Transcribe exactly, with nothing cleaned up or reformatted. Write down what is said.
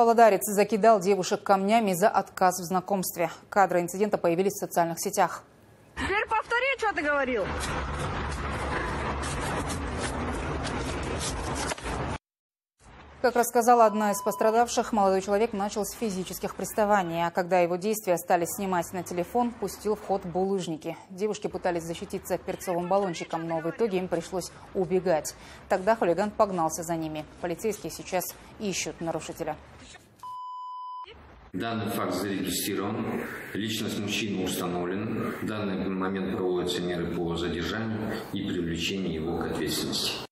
Павлодарец закидал девушек камнями за отказ в знакомстве. Кадры инцидента появились в социальных сетях. Теперь повтори, что ты говорил. Как рассказала одна из пострадавших, молодой человек начал с физических приставаний, а когда его действия стали снимать на телефон, пустил в ход булыжники. Девушки пытались защититься перцовым баллончиком, но в итоге им пришлось убегать. Тогда хулиган погнался за ними. Полицейские сейчас ищут нарушителя. Данный факт зарегистрирован, личность мужчины установлена. В данный момент проводятся меры по задержанию и привлечению его к ответственности.